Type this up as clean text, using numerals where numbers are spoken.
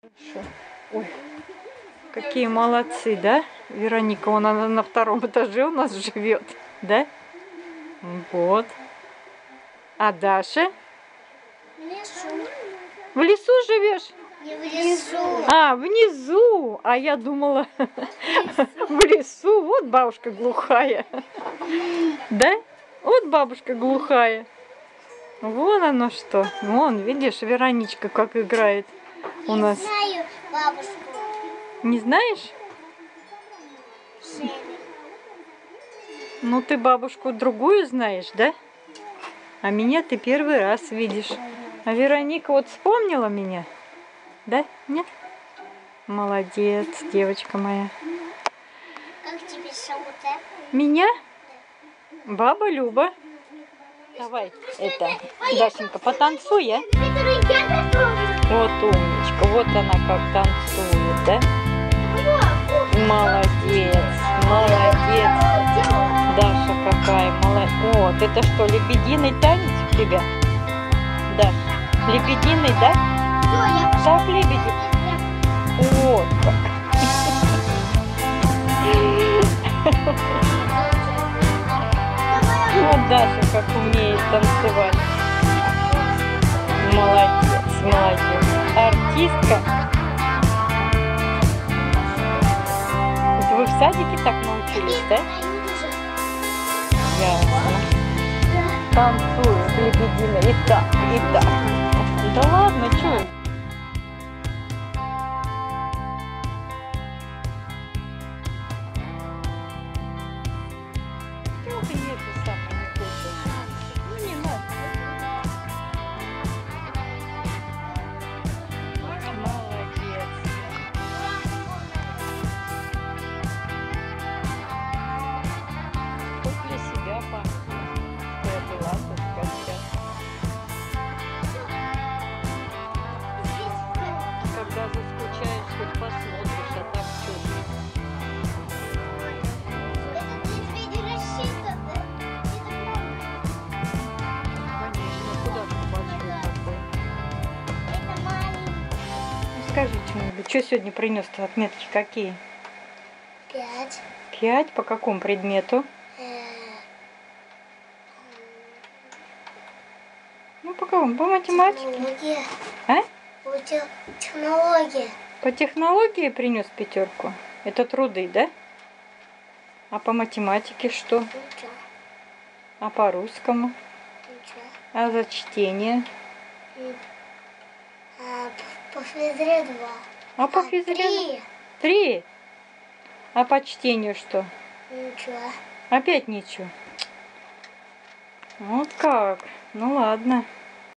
Хорошо. Ой, какие молодцы, да? Вероника, она на втором этаже у нас живет, да? Вот. А Даша? В лесу. В лесу живешь? Не в лесу. А, внизу. А я думала, в лесу. Вот бабушка глухая. Да? Вот бабушка глухая. Вон оно что. Вон, видишь, Вероничка как играет у нас. Не знаю бабушку. Не знаешь? Женю. Ну, ты бабушку другую знаешь, да? А меня ты первый раз видишь. А Вероника вот вспомнила меня? Да? Нет? Молодец, девочка моя. Как тебя зовут, да? Меня? Баба Люба. Давай, это, Дашенька, потанцуй, а? Вот умничка, вот она как танцует, да? Молодец, молодец. Даша какая молодец. Вот, это что, лебединый танец у тебя? Даша, лебединый, да? Так, лебеди. Вот как. Вот Даша как умеет танцевать. Молодец, молодец. Артистка. Это вы в садике так научились, да? Ясно. Танцуют лебедина и так, и так. Да ладно, чё? Чего ты не это самое не хочешь? Ну не надо. Молодец. Хоть для себя память, что я была тут в гостях. Когда заскучаешь, хоть посмотришь, а так что же. Конечно, куда ты большой такой? Ну, скажи что-нибудь, что сегодня принес-то отметки какие? 5. 5? По какому предмету? Ну, по какому? По математике? Технология. А? Технология. По технологии принес 5? Это труды, да? А по математике что? Ничего. А по русскому? Ничего. А за чтение? По физре 2. А по физре? 3. 3. А по чтению что? Ничего. Опять ничего. Вот как. Ну ладно.